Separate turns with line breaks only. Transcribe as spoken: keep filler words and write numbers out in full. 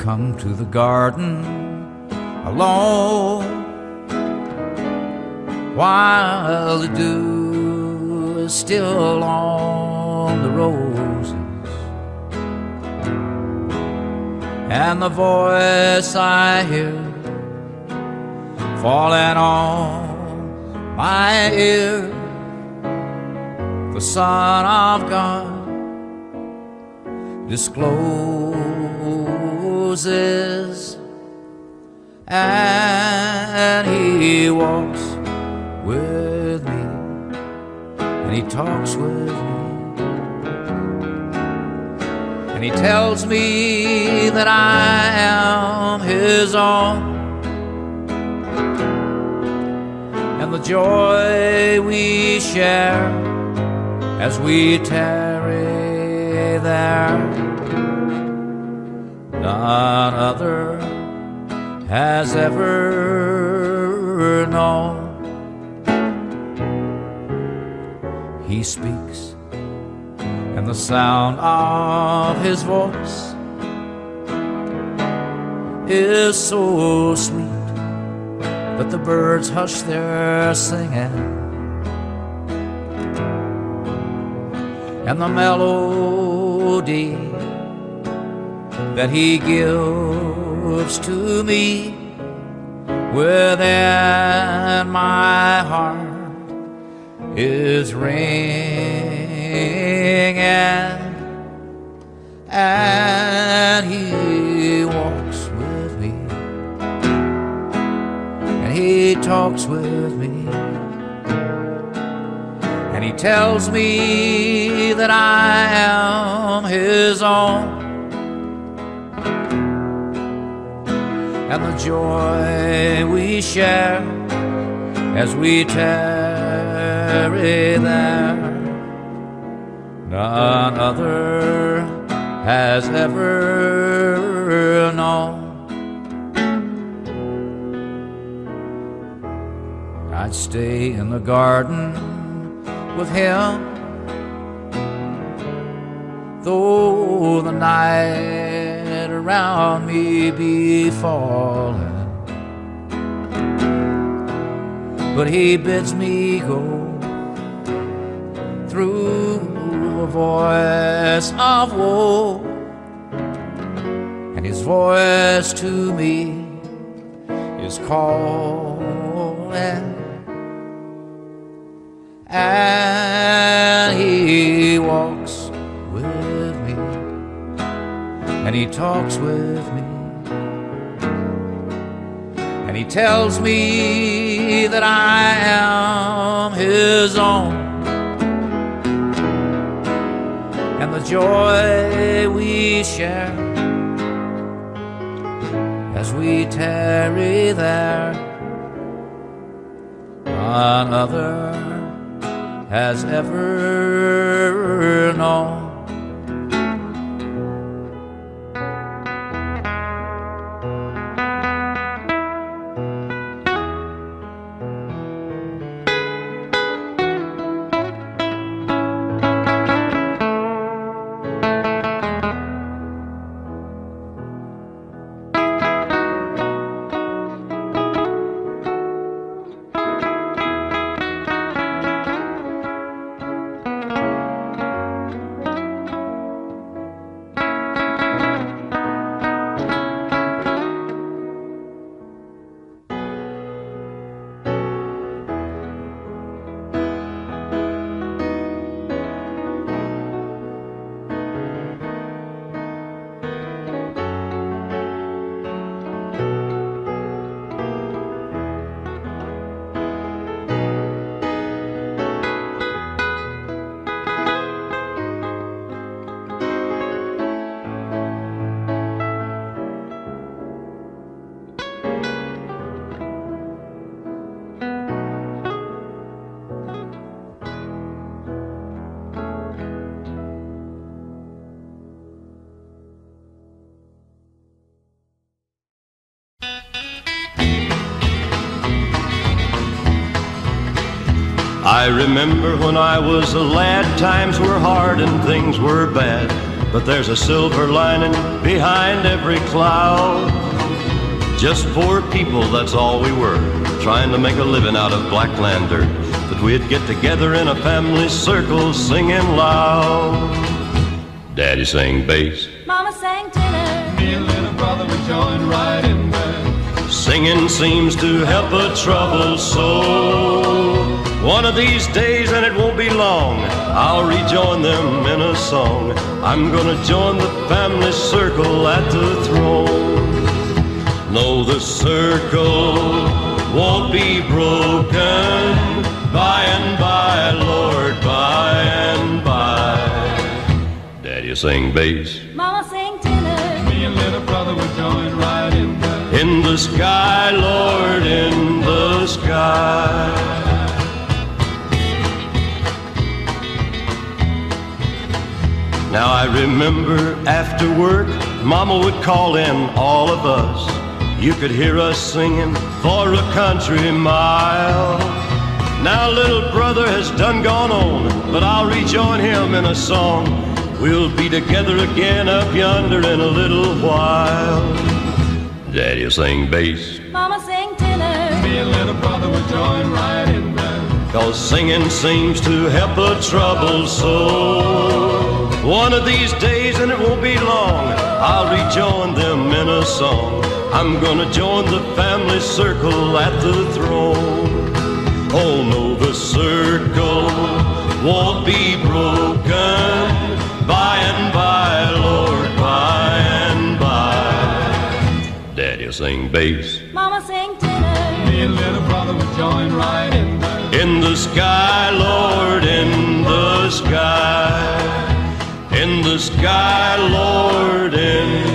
come to the garden alone, while the dew is still on the roses, and the voice I hear falling on my ear, the Son of God discloses, and He walks with me, and He talks with me, and He tells me that I am His own, and the joy we share as we tarry there, none other has ever known. He speaks, and the sound of His voice is so sweet that the birds hush their singing, and the melody that He gives to me within my heart is ringing, and He walks with me, and He talks with me, and He tells me that I am His own, and the joy we share as we tarry there, none other has ever known. I'd stay in the garden with Him, though the night around me be falling, but He bids me go through a voice of woe, and His voice to me is calling, and He walks with me, and He talks with me, and He tells me that I am His own, and the joy we share as we tarry there, none other has ever known.
I remember when I was a lad, times were hard and things were bad. but there's a silver lining behind every cloud. Just poor people, that's all we were, trying to make a living out of black land dirt. But we'd get together in a family circle singing loud. Daddy sang bass,
Mama sang tenor,
me and little brother would join right in there.
Singing seems to help a troubled soul. One of these days, and it won't be long, I'll rejoin them in a song. I'm gonna join the family circle at the throne. No, the circle won't be broken. By and by, Lord, by and by. Daddy sing bass,
Mama sang tenor,
me and little brother would join right in there.
in the sky, Lord, in the sky. Now I remember after work, Mama would call in all of us. You could hear us singing for a country mile. Now little brother has done gone on, but I'll rejoin him in a song. We'll be together again up yonder in a little while. Daddy'll sing bass,
Mama sang tenor,
Me and little brother would join right in there.
'cause singing seems to help a troubled soul. One of these days, and it won't be long, I'll rejoin them in a song. I'm gonna join the family circle at the throne. Oh no, the circle won't be broken. By and by, Lord, by and by. Daddy'll sing bass,
Mama sang tenor,
Me and little brother would join right in there.
in the sky, Lord, in the sky. In the sky, Lord, in